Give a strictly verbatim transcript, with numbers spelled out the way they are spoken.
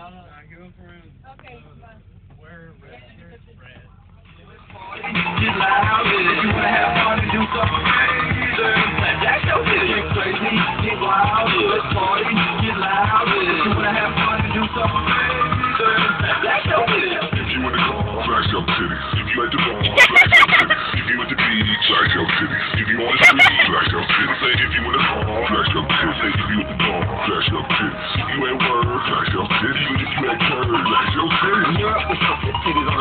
give him for him. Okay, bye. Wear red shirt, red. Get loud, if you wanna have fun and do something crazy, that's your shit. Get crazy, get wild, let's party. Get loud, if you wanna have fun and do something crazy, that's your shit. If you wanna go, flash your titties. If you like to go, flash your titties. If you want to be, flash your titties. If you want to see, flash your titties. Say if you wanna go, flash your titties. Say if you want to go, flash your titties. If you at work, flash your titties. If you at church, flash your titties.